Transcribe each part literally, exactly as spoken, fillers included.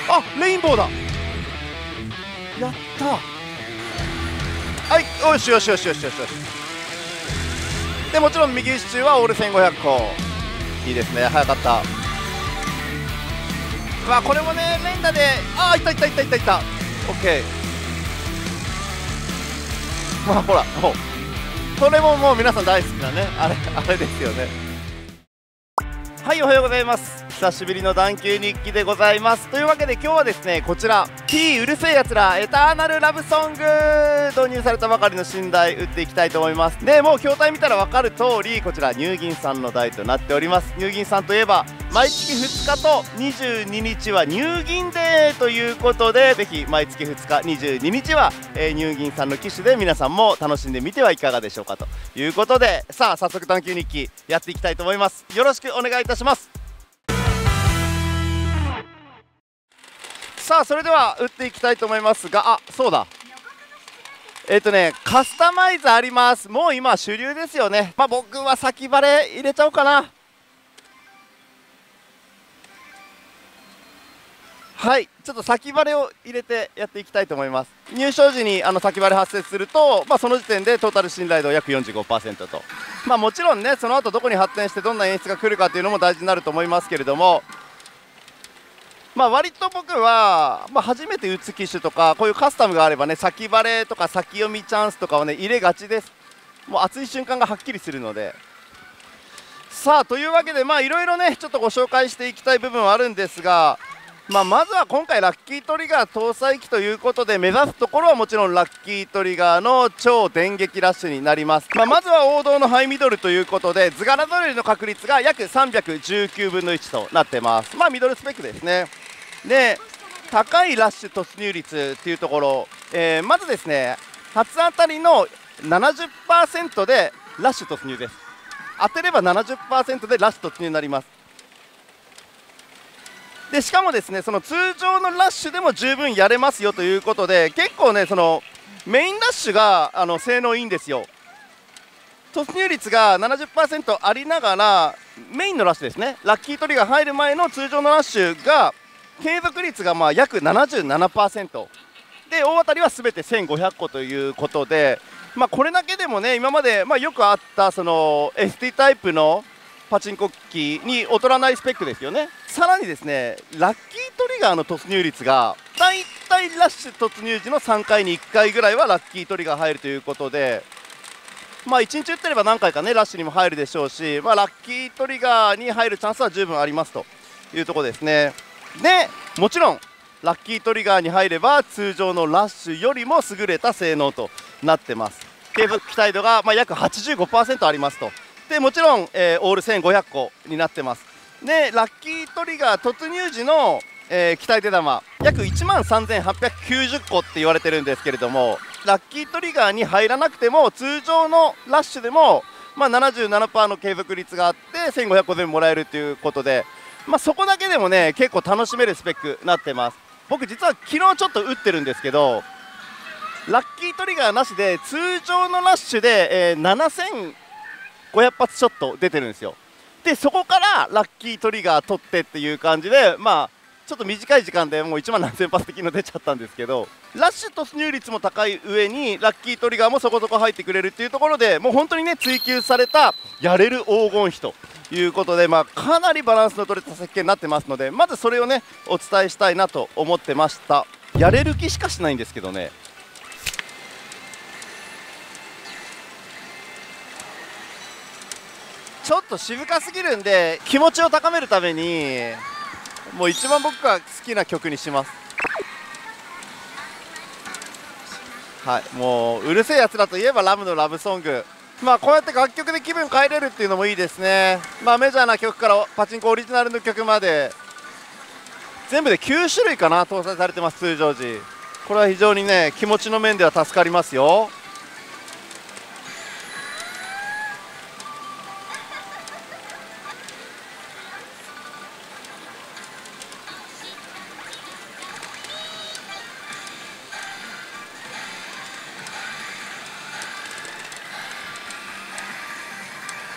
あ、レインボーだ。やった。はい、よしよしよしよしよしよし。でもちろん右支柱はオールせんごひゃくこ。いいですね、早かった。うわ、これもね連打で、ああ、いったいったいったいったいった。オッケー。まあほら、もうこれももう皆さん大好きなね、あれあれですよね。はい、おはようございます。久しぶりの探求日記でございます。というわけで今日はですね、こちら T うるせえやつらエターナルラブソング導入されたばかりの新台打っていきたいと思います。でもう筐体見たら分かる通り、こちら乳銀さんの台となっております。乳銀さんといえば毎月ふつかとにじゅうににちは乳銀デーということで、ぜひ毎月ふつかにじゅうににちは、えー、乳銀さんの機種で皆さんも楽しんでみてはいかがでしょうかということで、さあ早速探求日記やっていきたいと思います。よろしくお願いいたします。さあそれでは打っていきたいと思いますが、あ、そうだ、えっとねカスタマイズあります。もう今主流ですよね。まあ僕は先バレ入れちゃおうかな。はい、ちょっと先バレを入れてやっていきたいと思います。入賞時にあの先バレ発生すると、まあ、その時点でトータル信頼度約 よんじゅうごパーセント と、まあ、もちろんねその後どこに発展してどんな演出が来るかというのも大事になると思いますけれども、まあ割と僕は、まあ、初めて打つ機種とかこういうカスタムがあればね、先バレとか先読みチャンスとかをね入れがちです。もう熱い瞬間がはっきりするので。さあというわけで、まあいろいろねちょっとご紹介していきたい部分はあるんですが、まあ、まずは今回ラッキートリガー搭載機ということで、目指すところはもちろんラッキートリガーの超電撃ラッシュになります。まあ、まずは王道のハイミドルということで、図柄ドリルの確率が約さんびゃくじゅうきゅうぶんのいちとなってます。まあミドルスペックですね。で高いラッシュ突入率っていうところ、えー、まずですね初当たりの ななじゅっパーセント でラッシュ突入です。当てれば ななじゅっパーセント でラッシュ突入になります。でしかもですねその通常のラッシュでも十分やれますよということで、結構ねそのメインラッシュがあの性能いいんですよ。突入率が ななじゅっパーセント ありながら、メインのラッシュですね、ラッキートリガー入る前の通常のラッシュが継続率がまあ約 ななじゅうななパーセント で、大当たりは全てせんごひゃっこということで、まあ、これだけでもね今までまあよくあったその エスティー タイプのパチンコ機に劣らないスペックですよね。さらにですねラッキートリガーの突入率がだいたいラッシュ突入時のさんかいにいっかいぐらいはラッキートリガー入るということで、まあいちにち打ってれば何回かねラッシュにも入るでしょうし、まあ、ラッキートリガーに入るチャンスは十分ありますというところですね。でもちろんラッキートリガーに入れば通常のラッシュよりも優れた性能となってます。継続期待度がまあ約 はちじゅうごパーセント ありますと。でもちろん、えー、オールせんごひゃっこになってます。でラッキートリガー突入時の、えー、期待出玉約いちまんさんぜんはっぴゃくきゅうじゅっこって言われてるんですけれども、ラッキートリガーに入らなくても通常のラッシュでも、まあ、ななじゅうななパーセント の継続率があってせんごひゃっこ全部もらえるということで、まあ、そこだけでもね結構楽しめるスペックになってます。僕実は昨日ちょっと打ってるんですけど、ラッキートリガーなしで通常のラッシュで、えー、ななせんごひゃく発ちょっと出てるんですよ。でそこからラッキートリガー取ってっていう感じで、まあちょっと短い時間でもういちまんなんせん発的の出ちゃったんですけど、ラッシュ突入率も高い上にラッキートリガーもそこそこ入ってくれるっていうところで、もう本当にね追求されたやれる黄金比ということで、まあ、かなりバランスの取れた設計になってますので、まずそれをねお伝えしたいなと思ってました。やれる気しかしないんですけどね。ちょっと渋かすぎるんで気持ちを高めるためにもう一番僕が好きな曲にします。はい、もううるせえやつらといえばラムのラブソング。まあこうやって楽曲で気分変えれるっていうのもいいですね。まあメジャーな曲からパチンコオリジナルの曲まで全部できゅうしゅるいかな搭載されてます通常時。これは非常にね気持ちの面では助かりますよ。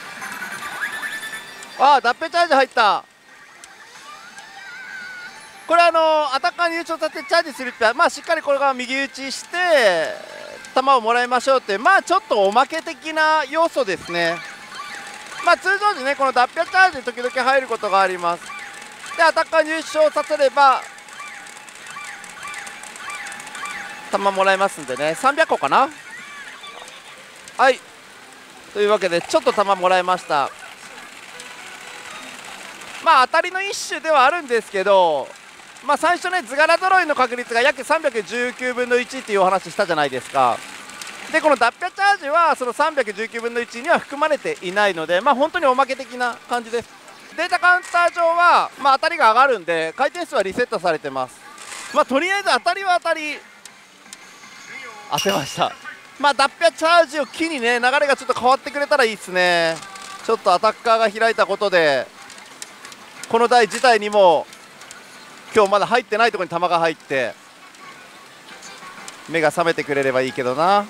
ああ、脱皮チャージ入った。ここれあのアタッカーに優勝させてチャージするって、まあ、しっかりこれが右打ちして球をもらいましょうって、まあちょっとおまけ的な要素ですね。まあ通常時ね、この脱皮チャージで時々入ることがあります。でアタッカー入賞させれば球もらえますんでね、さんびゃっこかな。はい、というわけでちょっと球もらいました。まあ当たりの一種ではあるんですけど、まあ最初ね図柄揃いの確率が約さんびゃくじゅうきゅうぶんのいちっていうお話したじゃないですか。でこの脱皮チャージはそのさんびゃくじゅうきゅうぶんのいちには含まれていないので、まあ本当におまけ的な感じです。データカウンター上は、まあ、当たりが上がるんで回転数はリセットされてます。まあとりあえず当たりは当たり当てました。まあ脱皮チャージを機にね流れがちょっと変わってくれたらいいですね。ちょっとアタッカーが開いたことでこの台自体にも今日まだ入ってないところに球が入って目が覚めてくれればいいけどな。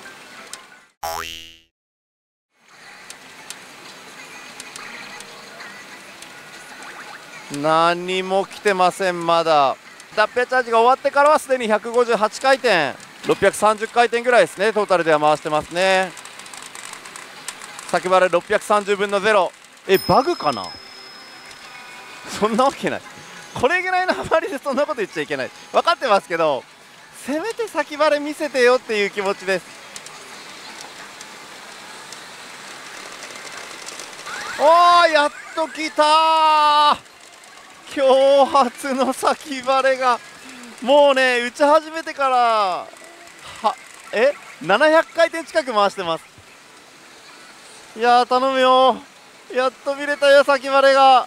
何も来てません。まだ脱皮チャージが終わってからはすでにひゃくごじゅうはちかいてん、ろっぴゃくさんじゅっかいてんぐらいですね。トータルでは回してますね。先払いろっぴゃくさんじゅうぶんのゼロ。えバグかな。そんなわけない。これぐらいのハマりでそんなこと言っちゃいけない。分かってますけどせめて先払い見せてよっていう気持ちです。おーやっと来たー。今日初の先払いがもうね打ち始めてからはえななひゃっかいてん近く回してます。いやー頼むよ、やっと見れたよ先払いが。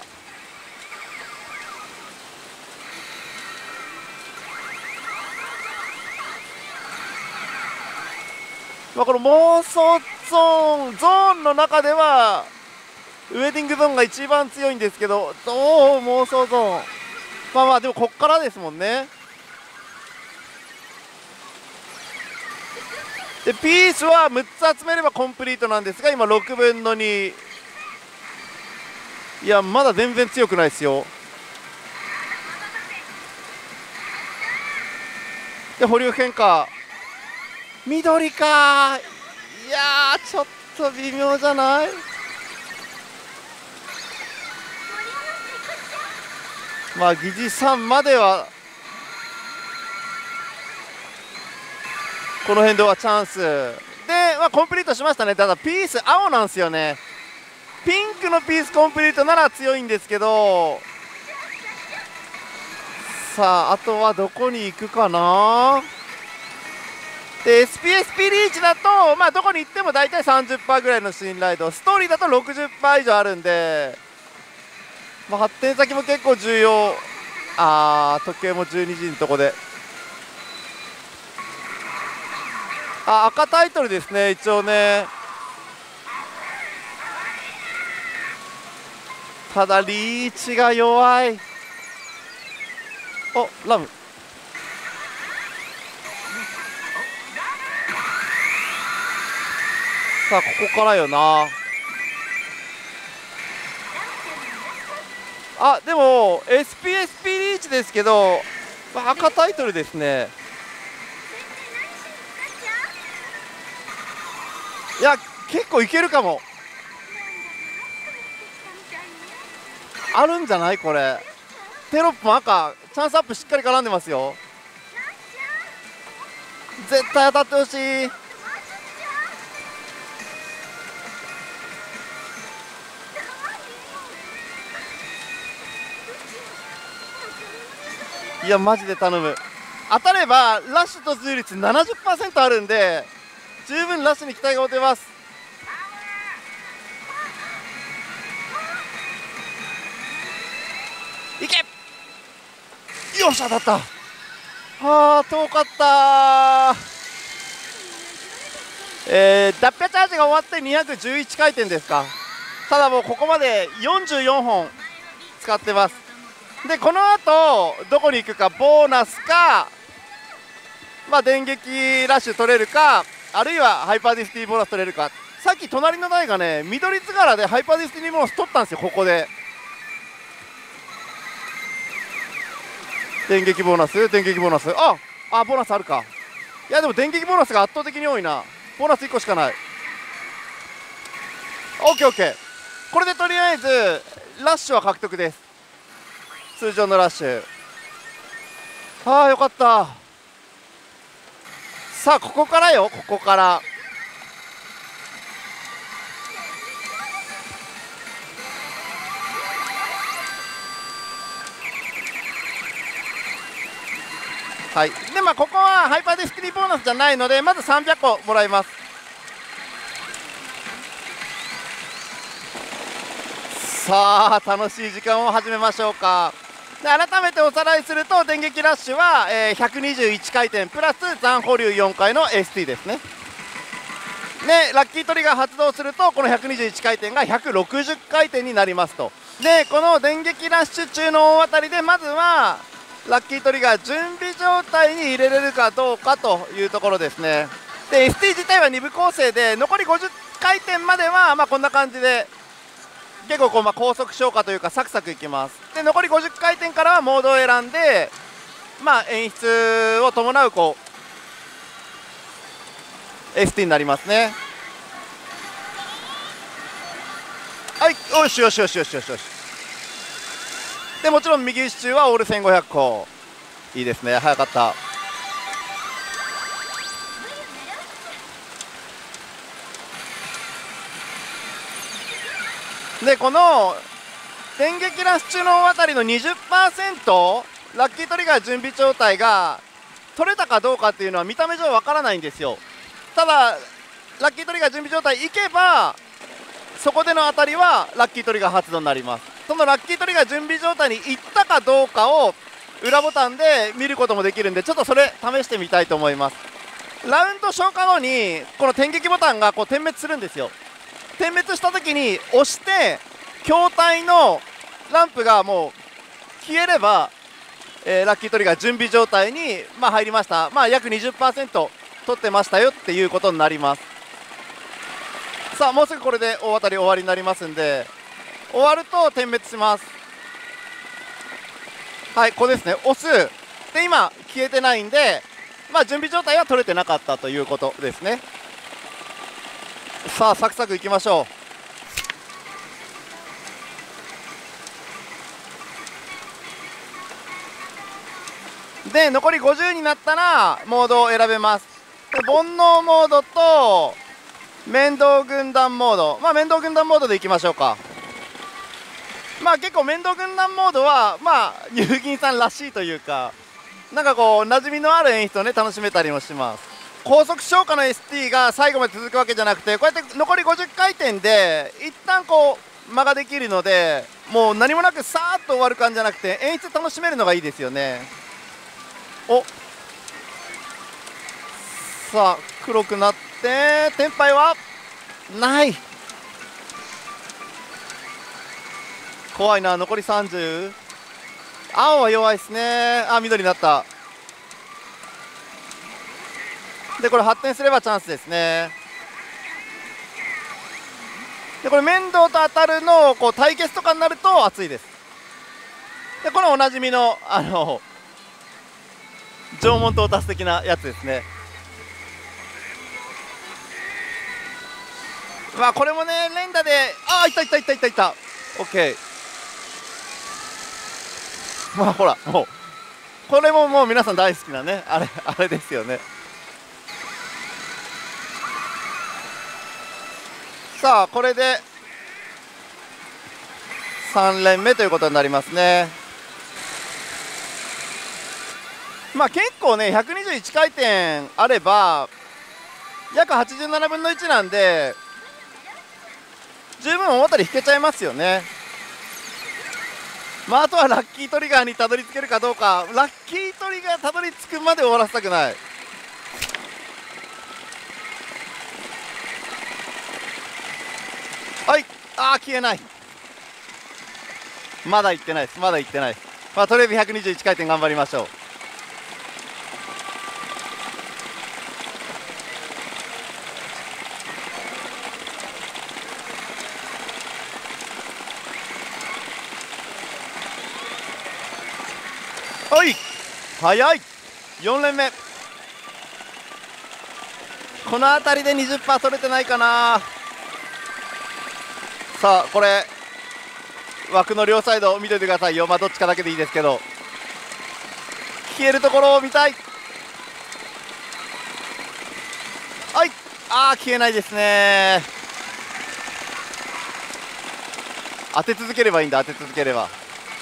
まあこの妄想ゾーンゾーンの中ではウェディングゾーンが一番強いんですけど、どう妄想ゾーンまあまあでもこっからですもんね。でピースはむっつ集めればコンプリートなんですが今ろくぶんのに。いやまだ全然強くないですよ。で保留変化緑か。いやーちょっと微妙じゃない。まあ疑似さんまではこの辺ではチャンスで、まあ、コンプリートしましたね。ただピース青なんですよね。ピンクのピースコンプリートなら強いんですけど、さああとはどこに行くかな。で エスピーエスピー リーチだと、まあ、どこに行っても大体 さんじゅっパーセント ぐらいの信頼度、ストーリーだと ろくじゅっパーセント 以上あるんで、まあ、発展先も結構重要。あー時計もじゅうにじのとこで、あ赤タイトルですね一応ね。ただリーチが弱い。おラムさあここからよな。あでも エスピーエスピー リーチですけど、まあ、赤タイトルですね。いや結構いけるかも。あるんじゃないこれ。テロップも赤チャンスアップしっかり絡んでますよ。絶対当たってほしい。いやマジで頼む。当たればラッシュ突入率 ななじゅっパーセント あるんで十分ラッシュに期待が持てます。いけよっしゃ当たった。はあ遠かったー。えー、脱皮チャージが終わってにひゃくじゅういちかいてんですか。ただもうここまでよんじゅうよんほん使ってます。でこの後どこに行くか、ボーナスか、まあ、電撃ラッシュ取れるか、あるいはハイパーディスティボーナス取れるか。さっき隣の台がね緑図柄でハイパーディスティボーナス取ったんですよここで。 電撃ボーナス電撃ボーナスああボーナスあるか。いやでも電撃ボーナスが圧倒的に多いな。ボーナスいっこしかない。オッケーオッケー。これでとりあえずラッシュは獲得です。通常のラッシュ。ああよかった。さあここからよ、ここからはい。でまあここはハイパーディスティニーボーナスじゃないので、まずさんびゃっこもらいます。さあ楽しい時間を始めましょうか。で改めておさらいすると、電撃ラッシュは、えー、ひゃくにじゅういちかいてんプラス残保留よんかいの エスティー ですね。でラッキートリガー発動すると、このひゃくにじゅういちかいてんがひゃくろくじゅっかいてんになりますと。でこの電撃ラッシュ中の大当たりで、まずはラッキートリガー準備状態に入れれるかどうかというところですね。で エスティー 自体はに部構成で、残りごじゅっかいてんまではまあこんな感じで結構こうまあ高速消化というかサクサクいきます。で残りごじゅっかいてんからはモードを選んで、まあ演出を伴うこう エスティー になりますね。はい、よしよしよしよしよしよし。でもちろん右支柱はオールせんごひゃっこ。いいですね、早かった。でこの電撃ラッシュの大当たりの にじゅっパーセント ラッキートリガー準備状態が取れたかどうかっていうのは見た目上わからないんですよ。ただラッキートリガー準備状態いけば、そこでの当たりはラッキートリガー発動になります。そのラッキートリガー準備状態にいったかどうかを裏ボタンで見ることもできるんで、ちょっとそれ試してみたいと思います。ラウンド消化後にこの点撃ボタンがこう点滅するんですよ。点滅した時に押して筐体のランプがもう消えれば、えー、ラッキートリガー準備状態に、まあ、入りました。まあ約 にじゅっパーセント 取ってましたよっていうことになります。さあもうすぐこれで大当たり終わりになりますんで、終わると点滅します。はい、ここですね、押すで今消えてないんで、まあ準備状態は取れてなかったということですね。さあサクサクいきましょう。で残りごじゅうになったらモードを選べます。で煩悩モードと面倒軍団モード、まあ面倒軍団モードでいきましょうか。まあ結構面倒軍団モードはまあ乳銀さんらしいというか、なんかこう馴染みのある演出をね楽しめたりもします。高速消化の エスティー が最後まで続くわけじゃなくて、こうやって残りごじゅっかいてんで一旦こう間ができるので、もう何もなくさーっと終わる感じじゃなくて、演出楽しめるのがいいですよね。おさあ黒くなってテンパイはない。怖いな。残りさんじゅう。青は弱いですね。あ緑になった。でこれ発展すればチャンスですね。でこれ面倒と当たるのこう対決とかになると熱いです。でこれおなじみのあの縄文到達的なやつですね。まあこれもね連打で、ああいったいったいったいったいった。オッケー。まあほらもうこれももう皆さん大好きなねあれあれですよね。さあこれでさん連目ということになりますね。まあ結構ねひゃくにじゅういちかいてんあれば約はちじゅうななぶんのいちなんで、十分大当たり引けちゃいますよね。まああとはラッキートリガーにたどり着けるかどうか。ラッキートリガーたどり着くまで終わらせたくない。はい、ああ消えない。まだいってないです。まだいってないです。まあとりあえずひゃくにじゅういちかいてん頑張りましょう。はい早い。よん連目、この辺りで にじゅっパーセント 取れてないかな。さあこれ枠の両サイドを見ててくださいよ。まあどっちかだけでいいですけど、消えるところを見たい。はい、あー消えないですね。当て続ければいいんだ、当て続ければ。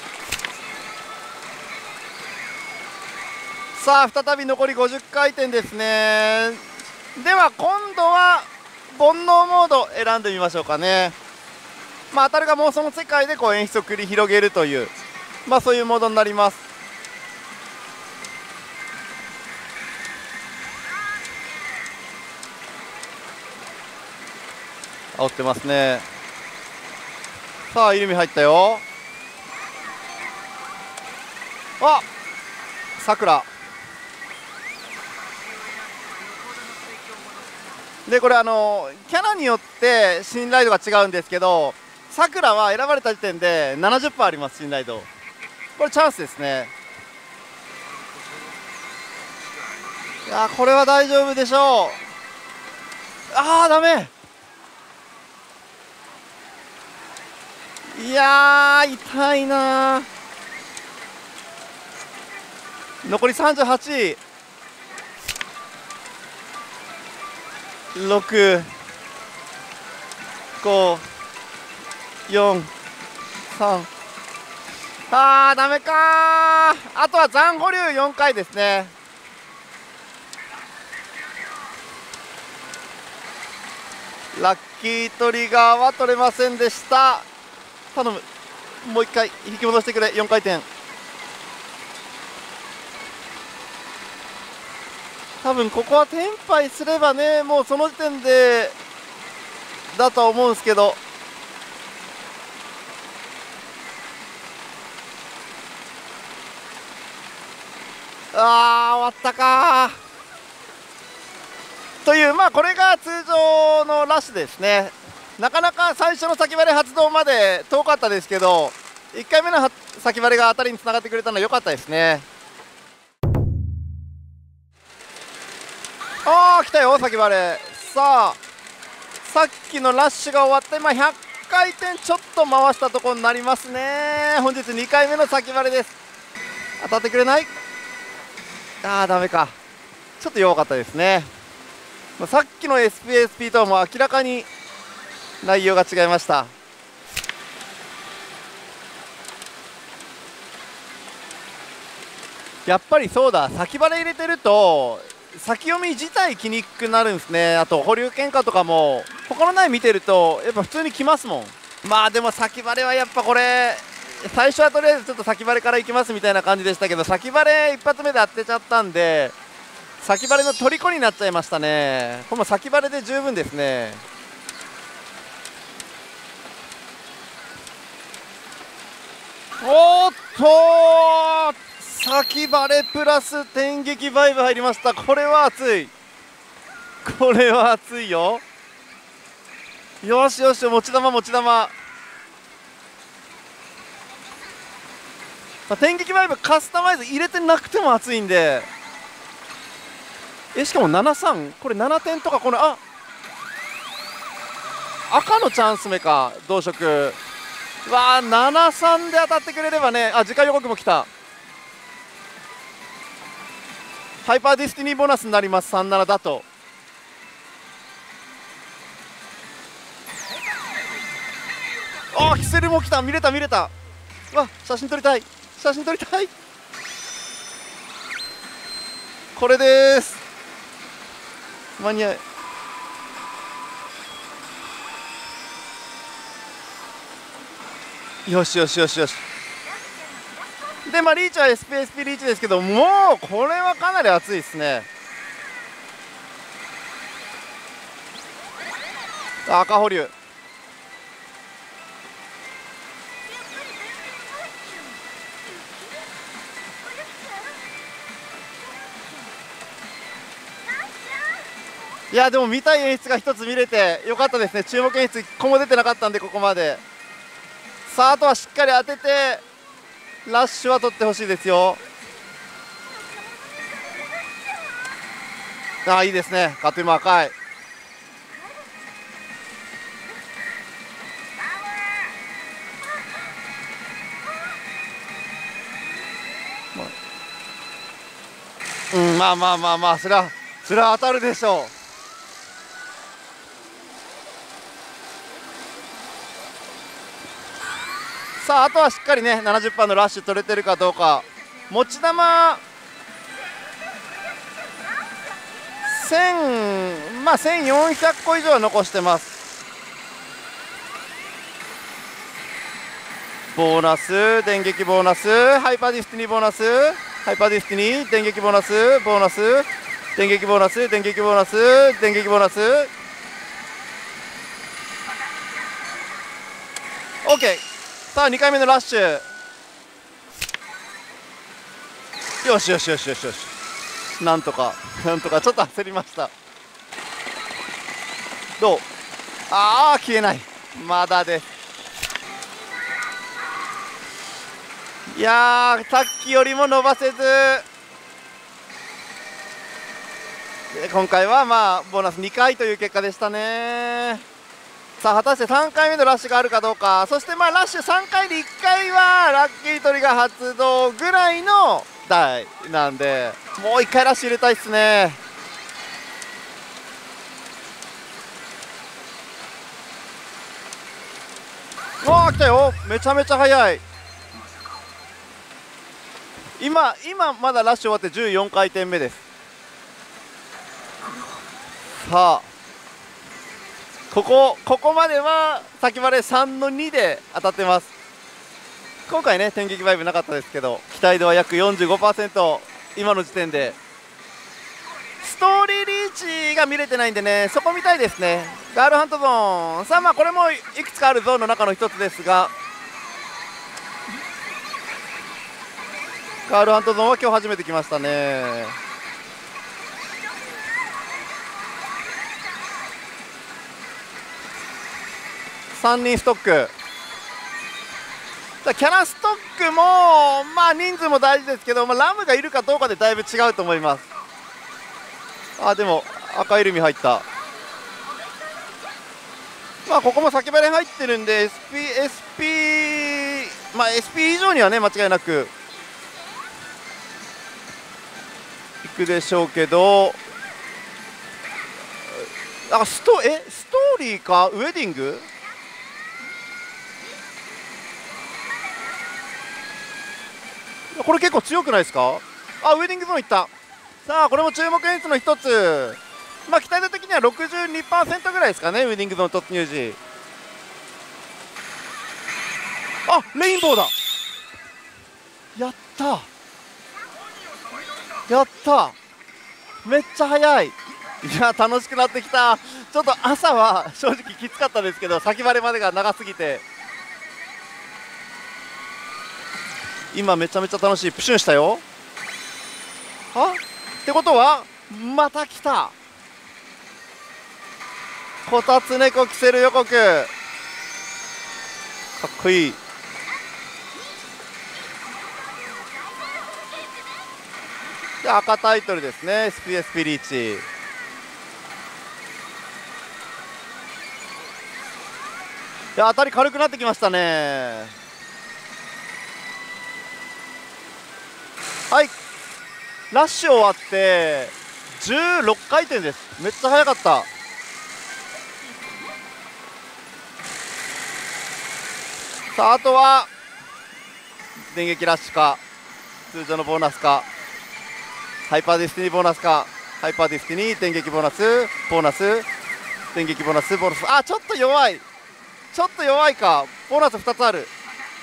さあ再び残りごじゅっかいてんですね。では今度は煩悩モード選んでみましょうかね。まあ当たるが妄想の世界でこう演出を繰り広げるという、まあそういうモードになります。煽ってますね。さあイルミ入ったよ。あ、さくらで、これあのキャラによって信頼度が違うんですけど、さくらは選ばれた時点で ななじゅっパーセント あります。信頼度、これチャンスですね。いやこれは大丈夫でしょう。あーダメ。いやー痛いなー。残りさんじゅうはち、ろく、ご、よん、さん、あーダメかー。あとは残保留よんかいですね。ラッキートリガーは取れませんでした。頼む、もういっかい引き戻してくれ。よんかいてん、多分ここはテンパイすればね、もうその時点でだとは思うんですけど、あー終わったかーという、まあこれが通常のラッシュですね。なかなか最初の先割れ発動まで遠かったですけど、いっかいめの先割れが当たりにつながってくれたのは良かったですね。あー来たよ先割れ。さあさっきのラッシュが終わって、まあ、ひゃっかいてんちょっと回したところになりますね。本日にかいめの先割れです。当たってくれない。あーダメか、ちょっと弱かったですね。まあ、さっきの エスピーエスピー とはもう明らかに内容が違いました。やっぱりそうだ、先バレ入れてると先読み自体来にくくなるんですね。あと保留喧嘩とかも他の苗見てるとやっぱ普通に来ますもん。まあでも先バレはやっぱこれ最初はとりあえずちょっと先バレからいきますみたいな感じでしたけど、先バレ一発目で当てちゃったんで先バレの虜になっちゃいましたね。これも先バレで十分ですね。おーっと先バレプラス電撃バイブ入りました。これは熱い、これは熱いよ。よしよし、持ち玉持ち玉、まあ、電撃バイブカスタマイズ入れてなくても熱いんで。えしかもななさん、これななてんとか、これあ赤のチャンス目か同色。わあななさんで当たってくれればね。あ次回予告も来た。ハイパーディスティニーボーナスになります。さんななだと。あーキセルも来た。見れた見れた。わ写真撮りたい、写真撮りたい。これです。間に合う。よしよしよしよし。でまあリーチは エスピーエスピー リーチですけど、もうこれはかなり熱いですね。赤保留。いやでも見たい演出が一つ見れてよかったですね。注目演出いっこも出てなかったんでここまで。さああとはしっかり当ててラッシュは取ってほしいですよ。 ああいいですね、カトゥーマ赤い。うん、まあまあまあまあ、それはそれは当たるでしょう。さあ、あとはしっかりね ななじゅっパーセント のラッシュ取れてるかどうか。持ち球せん、まあ、せんよんひゃっこ以上は残してます。ボーナス、電撃ボーナス、ハイパーディスティニーボーナス、ハイパーディスティニー、電撃ボーナス、ボーナス、電撃ボーナス、電撃ボーナス、電撃ボーナス。OK。さあ、にかいめのラッシュ。よしよしよしよしよし。なんとか、なんとか、ちょっと焦りました。どう？ああ、消えない。まだです。いやー、さっきよりも伸ばせず、今回はまあボーナスにかいという結果でしたね。さあ、果たしてさんかいめのラッシュがあるかどうか。そしてまあラッシュさんかいでいっかいはラッキートリガー発動ぐらいの台なんで、もういっかいラッシュ入れたいっすね。わあ来たよ、めちゃめちゃ速い。今今まだラッシュ終わってじゅうよんかいてんめです。さあここここまでは先割れさんのにで当たってます。今回ね電撃バイブなかったですけど、期待度は約 よんじゅうごパーセント。 今の時点でストーリーリーチが見れてないんでね、そこ見たいですね。ガールハントゾーン、さあまあこれもいくつかあるゾーンの中の一つですが、ガールハントゾーンは今日初めて来ましたね。さんにんストック。キャラストックもまあ人数も大事ですけど、まあ、ラムがいるかどうかでだいぶ違うと思います。あでも赤いルミ入った。まあここも先払い入ってるんで エスピー、エスピー、まあ エスピー 以上にはね間違いなくいくでしょうけど、あストえストーリーかウェディング。これ結構強くないですか。あウェディングゾーンいった。さあこれも注目演出の一つ。まあ期待度的には ろくじゅうにパーセント ぐらいですかね、ウェディングゾーン突入時。あレインボーだ。やったやっためっちゃ速い。いや楽しくなってきた。ちょっと朝は正直きつかったですけど、先晴れまでが長すぎて今めちゃめちゃ楽しい。プシュンしたよ。はってことはまた来た。こたつ猫キセル予告かっこいい。で赤タイトルですね、 エスピーエス ピリーチ。いや当たり軽くなってきましたね。はいラッシュ終わってじゅうろっかいてんです。めっちゃ速かった。さああとは電撃ラッシュか通常のボーナスかハイパーディスティニーボーナスか、ハイパーディスティニー電撃ボーナスボーナス電撃ボーナスボーナス。あちょっと弱い、ちょっと弱いか。ボーナスふたつある。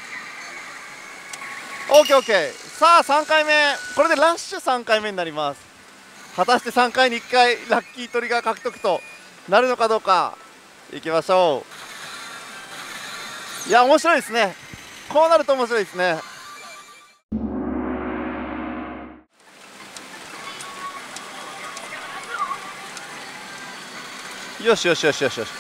オーケーオーケー。 さあさんかいめ、これでラッシュさんかいめになります。果たしてさんかいにいっかいラッキートリガー獲得となるのかどうか。いきましょう。いや面白いですね、こうなると面白いですね。よしよしよしよしよし。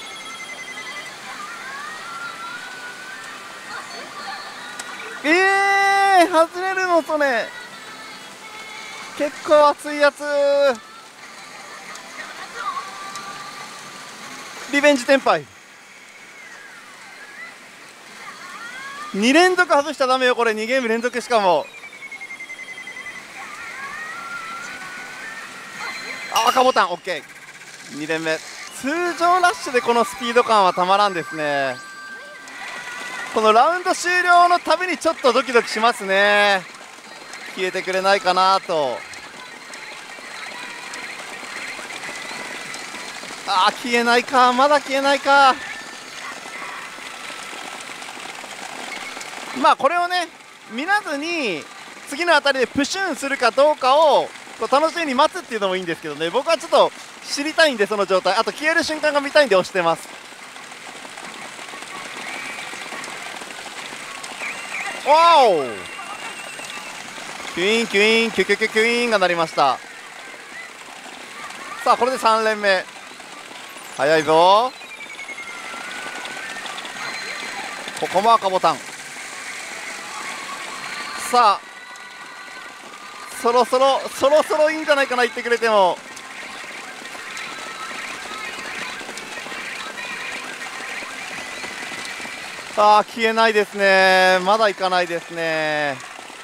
ええーい外れるのとね、結構熱いやつ。リベンジテンパイに連続外しちゃダメよこれ。にゲーム連続しかも。あ、赤ボタン オーケー。 に連目。通常ラッシュでこのスピード感はたまらんですね。このラウンド終了のたびにちょっとドキドキしますね。消えてくれないかなと。あー、消えないか。まだ消えないか。まあこれをね見らずに次のあたりでプシュンするかどうかをこう楽しみに待つっていうのもいいんですけどね。僕はちょっと知りたいんで、その状態。あと消える瞬間が見たいんで押してます。わお、キュイーンキュイーンキュキュキュキュイーンが鳴りました。さあこれでさん連目。早いぞ。ここも赤ボタン。さあそろそろそろそろいいんじゃないかな、言ってくれても。ああ消えないですね。まだいかないですね。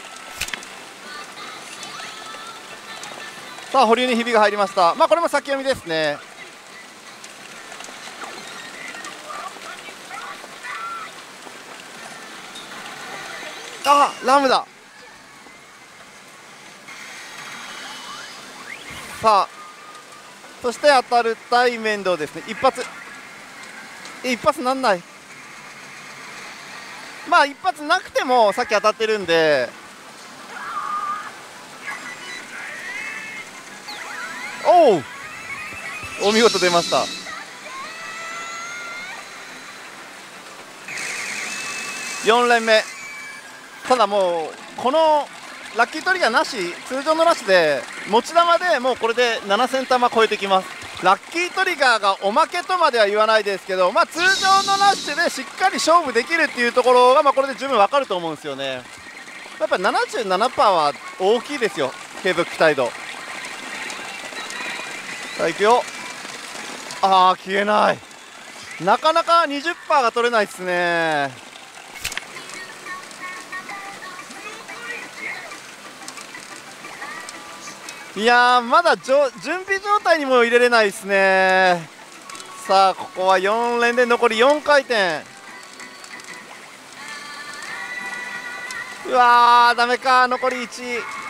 さあ保留にひびが入りました。まあこれも先読みですね。あ、ラムだ。さあそして当たる対面倒ですね。一発一発なんない。まあ一発なくてもさっき当たってるんで。おう、お見事出ました。よん連目。ただもうこのラッキートリガーなし、通常のなしで持ち玉でもうこれでななせん玉超えてきます。ラッキートリガーがおまけとまでは言わないですけど、まあ通常のラッシュでしっかり勝負できるっていうところがまあこれで十分わかると思うんですよね。やっぱり ななじゅうななパーセント は大きいですよ、継続期待度。さあいくよ。ああ消えない。なかなか にじゅっパーセント が取れないですね。いやーまだ準備状態にも入れれないですね。さあここはよん連で残りよん回転。うわーダメか。残りいち。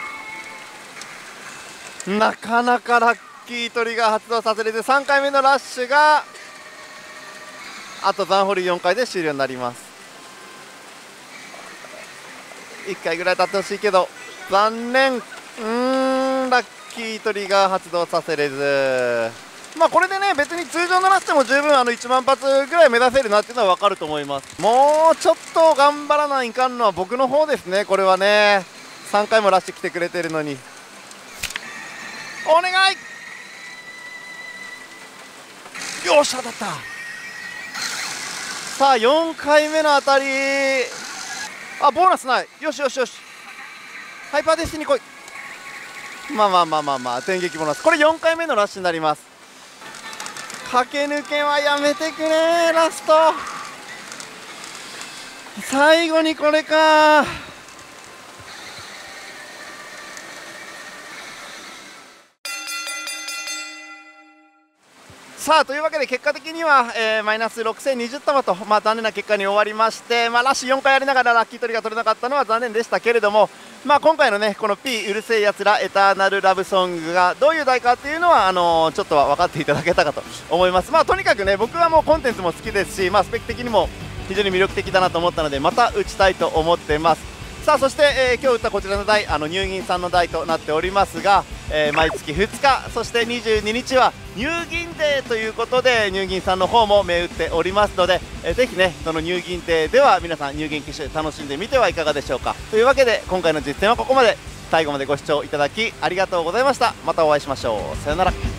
なかなかラッキートリガー発動させれず、さんかいめのラッシュがあと残保留よんかいで終了になります。いっかいぐらい経ってほしいけど残念。うーんラッキートリガー発動させれず。まあこれでね別に通常のラッシュでも十分あのいちまん発ぐらい目指せるなっていうのは分かると思います。もうちょっと頑張らないかんのは僕の方ですね。これはねさんかいもラッシュ来てくれてるのに。お願い。よっしゃ当たった。さあよんかいめの当たり。あボーナスない。よしよしよし。ハイパーデスティに来い。まあまあまあまあまあ電撃ボーナス。これよんかいめのラッシュになります。駆け抜けはやめてくれ。ラスト最後にこれか。さあというわけで結果的には、えー、マイナスろくせんにじゅう玉と、まあ、残念な結果に終わりまして、まあ、ラッシュよんかいやりながらラッキートリが取れなかったのは残念でしたけれども、まあ、今回のねこの P うるせえやつらエターナルラブソングがどういう題かっていうのはあのー、ちょっとは分かっていただけたかと思います。まあ、とにかくね僕はもうコンテンツも好きですし、まあ、スペック的にも非常に魅力的だなと思ったのでまた打ちたいと思ってます。さあそして、えー、今日打ったこちらの台、あの入銀さんの台となっておりますが、えー、毎月ふつかそしてにじゅうににちは入銀デーということで入銀さんの方も銘打っておりますので、えー、ぜひねその入銀デーでは皆さん入銀機種楽しんでみてはいかがでしょうか。というわけで今回の実践はここまで。最後までご視聴いただきありがとうございました。またお会いしましょう。さよなら。